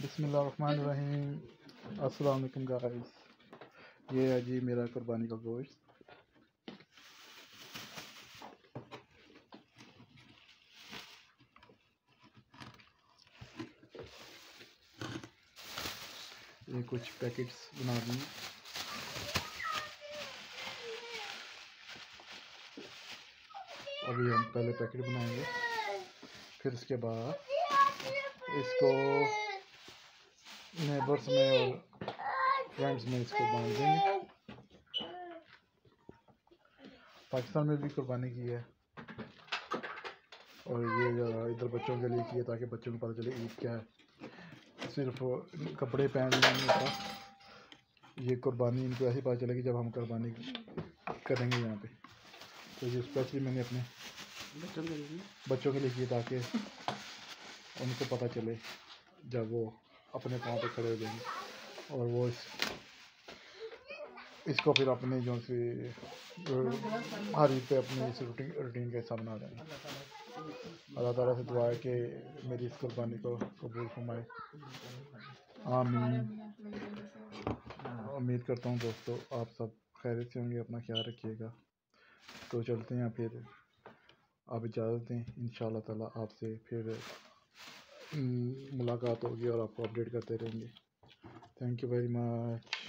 बिस्मिल्लाहिर्रहमानिर्रहीम। अस्सलाम वालेकुम गाइस। ये है जी मेरा कुर्बानी का गोश्त। ये कुछ पैकेट्स बना दी। अभी हम पहले पैकेट बनाएंगे, फिर उसके बाद इसको नेबर्स में और फ्रेंड्स में इसको बांट देंगे। पाकिस्तान में भी कुर्बानी की है और ये इधर बच्चों के लिए की है ताकि बच्चों को पता चले ईद क्या है। सिर्फ कपड़े पहनना नहीं होता, ये कुर्बानी इनको ऐसे पता चलेगी जब हम कुर्बानी करेंगे यहाँ पे। तो ये स्पेशली मैंने अपने बच्चों के लिए की ताकि उनको पता चले जब वो अपने पाँव पे खड़े हो जाएंगे और वो इसको फिर अपने जो से हर ईद पे अपनी इस रूटीन का हिस्सा बना देंगे। अल्लाह ताला से दुआ है कि मेरी इस कुर्बानी को कबूल फरमाए, आमीन। उम्मीद करता हूँ दोस्तों आप सब खैरियत से होंगे, अपना ख्याल रखिएगा। तो चलते हैं, फिर आप इजाज़त दें। इंशाअल्लाह ताला आपसे फिर मुलाकात होगी और आपको अपडेट करते रहेंगे। Thank you very much.